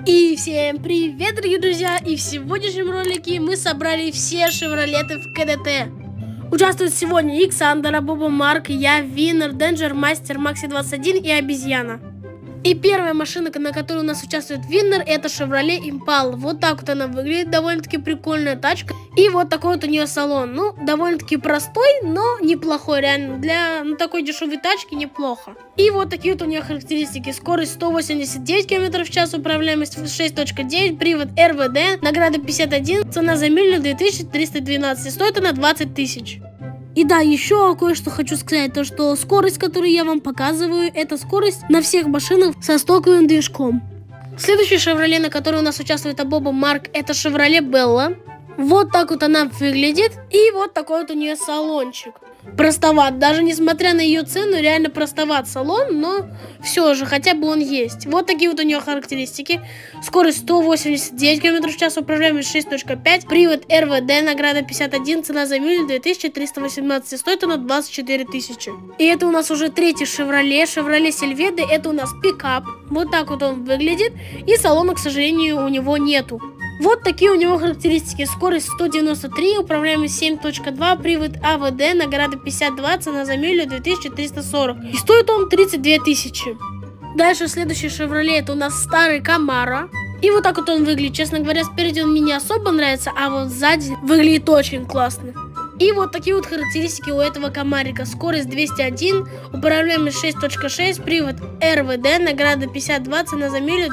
И всем привет, дорогие друзья! И в сегодняшнем ролике мы собрали все шевролеты в КДТ. Участвуют сегодня Иксандра, Боба Марк, я, Виннер, Денджер, Мастер, Макси 21 и Обезьяна. И первая машина, на которой у нас участвует Виннер, это Chevrolet Impala. Вот так вот она выглядит, довольно-таки прикольная тачка. И вот такой вот у нее салон. Ну, довольно-таки простой, но неплохой, реально. Для такой дешевой тачки неплохо. И вот такие вот у нее характеристики. Скорость 189 км в час, управляемость 6.9, привод РВД, награда 51, цена за милю 2312. И стоит она 20 тысяч. И да, еще кое-что хочу сказать, то что скорость, которую я вам показываю, это скорость на всех машинах со стоковым движком. Следующий Chevrolet, на который у нас участвует Боба Марк, это Chevrolet Bella. Вот так вот она выглядит, и вот такой вот у нее салончик. Простоват, даже несмотря на ее цену, реально простоват салон, но все же, хотя бы он есть. Вот такие вот у нее характеристики. Скорость 189 км в час, управляемость 6.5, привод РВД, награда 51, цена за милю 2318, стоит она 24 тысячи. И это у нас уже третий Chevrolet Silverado, это у нас пикап. Вот так вот он выглядит, и салона, к сожалению, у него нету. Вот такие у него характеристики. Скорость 193, управляемость 7.2, привод АВД, награда 52, цена за милю 2340. И стоит он 32 тысячи. Дальше следующий Chevrolet, это у нас старый Camaro. И вот так вот он выглядит. Честно говоря, спереди он мне не особо нравится, а вот сзади выглядит очень классно. И вот такие вот характеристики у этого комарика. Скорость 201, управляемость 6.6, привод РВД, награда 52, цена за милю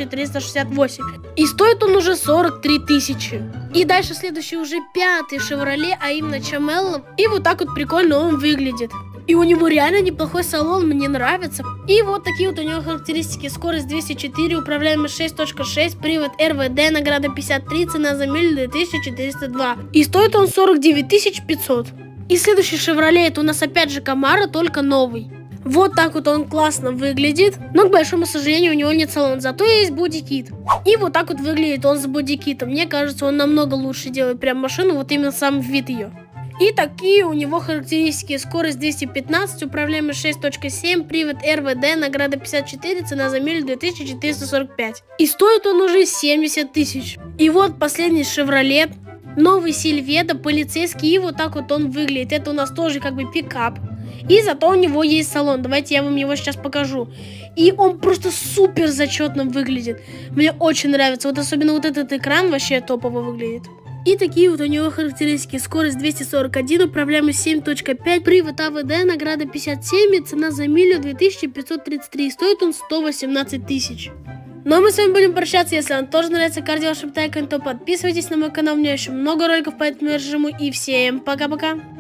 2368. И стоит он уже 43 тысячи. И дальше следующий уже пятый Chevrolet, а именно Chamelo. И вот так вот прикольно он выглядит. И у него реально неплохой салон, мне нравится. И вот такие вот у него характеристики. Скорость 204, управляемость 6.6, привод РВД, награда 53, цена за милю 2402. И стоит он 49 500. И следующий Chevrolet, это у нас опять же Camaro, только новый. Вот так вот он классно выглядит. Но, к большому сожалению, у него нет салона, зато есть бодикит. И вот так вот выглядит он с бодикитом. Мне кажется, он намного лучше делает прям машину, вот именно сам вид ее. И такие у него характеристики. Скорость 215, управляемость 6.7, привод РВД, награда 54, цена за милю 2445. И стоит он уже 70 тысяч. И вот последний Chevrolet, новый Silverado, полицейский, и вот так вот он выглядит. Это у нас тоже как бы пикап. И зато у него есть салон. Давайте я вам его сейчас покажу. И он просто супер зачетно выглядит. Мне очень нравится. Вот особенно вот этот экран вообще топово выглядит. И такие вот у него характеристики. Скорость 241, управляемость 7.5, привод АВД, награда 57, и цена за милю 2533. Стоит он 118 тысяч. Ну а мы с вами будем прощаться. Если вам тоже нравится кардио, то подписывайтесь на мой канал. У меня еще много роликов по этому режиму. И всем пока-пока.